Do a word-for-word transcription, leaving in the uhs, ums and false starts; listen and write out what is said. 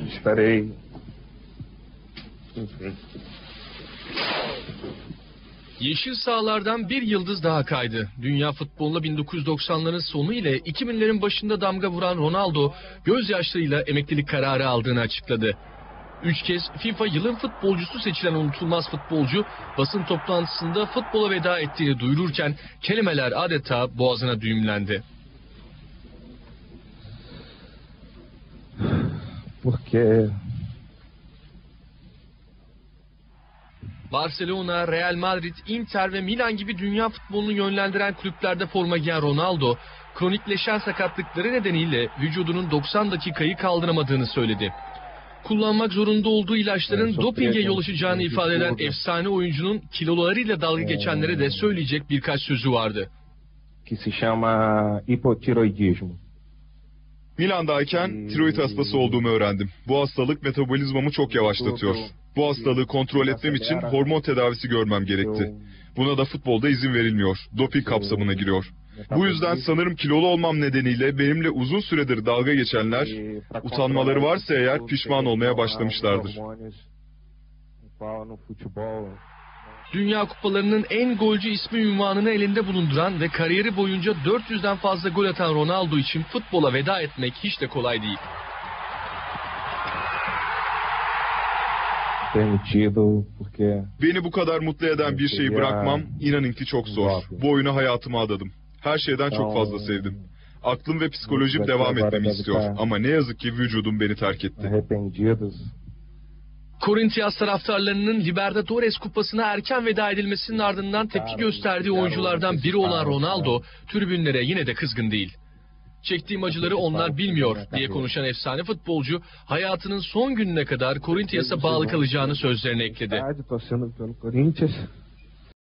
estarei. Enfim. Yeşil sahalardan bir yıldız daha kaydı. Dünya futboluna bin dokuz yüz doksanların sonu ile iki binlerin başında damga vuran Ronaldo, gözyaşlarıyla emeklilik kararı aldığını açıkladı. Üç kez FIFA yılın futbolcusu seçilen unutulmaz futbolcu, basın toplantısında futbola veda ettiğini duyururken kelimeler adeta boğazına düğümlendi. Porque Barcelona, Real Madrid, Inter ve Milan gibi dünya futbolunu yönlendiren kulüplerde forma giyen Ronaldo, kronikleşen sakatlıkları nedeniyle vücudunun doksan dakikayı kaldıramadığını söyledi. Kullanmak zorunda olduğu ilaçların dopinge yol açacağını ifade eden efsane oyuncunun kilolarıyla dalga geçenlere de söyleyecek birkaç sözü vardı. que se chama hipotiroidismo. Milan'dayken tiroid hastası olduğumu öğrendim. Bu hastalık metabolizmamı çok yavaşlatıyor. Bu hastalığı kontrol etmem için hormon tedavisi görmem gerekti. Buna da futbolda izin verilmiyor. Doping kapsamına giriyor. Bu yüzden sanırım kilolu olmam nedeniyle benimle uzun süredir dalga geçenler, utanmaları varsa eğer pişman olmaya başlamışlardır. Dünya kupalarının en golcü ismi ünvanını elinde bulunduran ve kariyeri boyunca dört yüzden fazla gol atan Ronaldo için futbola veda etmek hiç de kolay değil. Permitido porque Beni bu kadar mutlu eden bir şeyi bırakmam, inanın ki çok zor. Bu oyunu hayatıma adadım. Her şeyden çok fazla sevdim. Aklım ve psikolojim devam etmemi istiyor. Ama ne yazık ki vücudum beni terk etti. arrependidos. Corinthians taraftarlarının Libertadores kupasına erken veda edilmesinin ardından tepki gösterdiği oyunculardan biri olan Ronaldo, tribünlere yine de kızgın değil. Çektiğim acıları onlar bilmiyor diye konuşan efsane futbolcu, hayatının son gününe kadar Corinthians'a bağlı kalacağını sözlerine ekledi. Torcendo pelo Corinthians.